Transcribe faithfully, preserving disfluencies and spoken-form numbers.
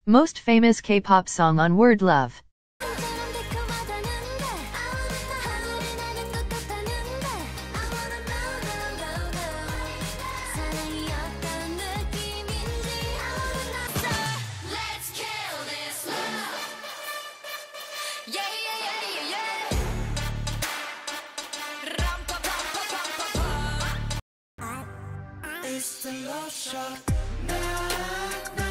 Most famous K-pop song on Word Love. It's the love shot. Nah, nah.